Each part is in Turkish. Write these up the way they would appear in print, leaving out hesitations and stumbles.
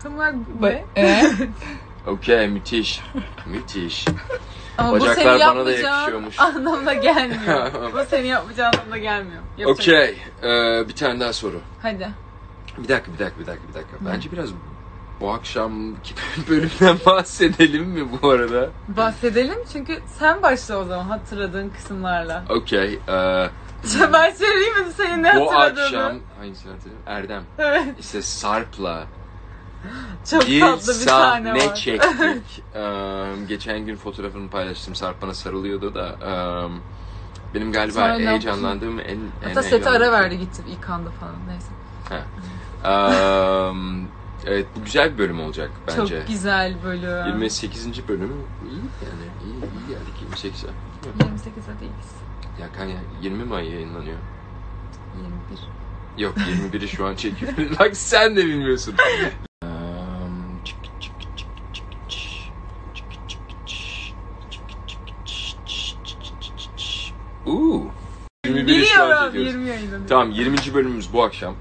Tam olarak bu. Okey, müthiş. Müthiş. Ama Bacaklar bu seni bana da yapmayacağın yakışıyormuş. anlamına gelmiyor. Bu seni yapmayacağın anlamına gelmiyor. Okey. Bir tane daha soru. Hadi. Bir dakika. Bence biraz bu akşamki bölümden bahsedelim mi bu arada? Bahsedelim çünkü sen başla o zaman hatırladığın kısımlarla. Okey. Ben söyleyeyim mi senin ne Bu hatırladığını? akşam hangisini hatırlıyorum? Erdem. Evet. İşte Sarp'la Çok bir tatlı bir sahne sahne var. çektik. Geçen gün fotoğrafını paylaştım. Sarp bana sarılıyordu da. Benim galiba Sonra ne heyecanlandığım en Hatta sete ara verdi gitti yıkandı falan neyse. Evet, bu güzel bir bölüm olacak bence. Çok güzel bölüm. 28. bölüm iyi yani iyi geldik 28'e. 28'e değiliz. Ya kanka 20 mi ay yayınlanıyor? 21. Yok 21'i şu an çekiyoruz. Bak sen de bilmiyorsun. Uuu. 21'i şu an çekiyoruz. 20 yayınlanıyor. Tamam 20. bölümümüz bu akşam.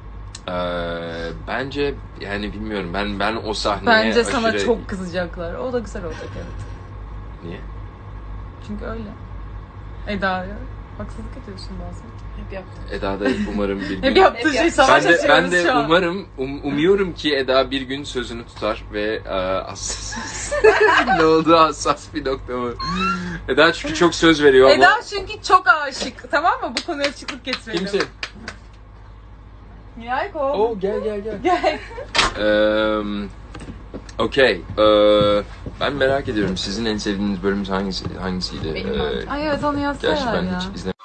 Bence yani bilmiyorum ben o sahneye Bence sana aşırı... çok kızacaklar. O da güzel olacak evet. Niye? Çünkü öyle. Eda'ya haksızlık ediyorsun bazen. Hep yaptım. Eda da umarım bir gün... Hep yaptığı şey savaş ben de şu an. umuyorum ki Eda bir gün sözünü tutar ve ne oldu hassas bir nokta mı? Eda çünkü çok söz veriyor ama... Eda çünkü çok aşık. Tamam mı? Bu konuya açıklık getirelim. Kimse? Milayko. Oo gel. Gel. Okey. Ben merak ediyorum sizin en sevdiğiniz bölümümüz hangisiydi? Benim Ay evet onu yazsana Gerçi ben ya. hiç izlemedim.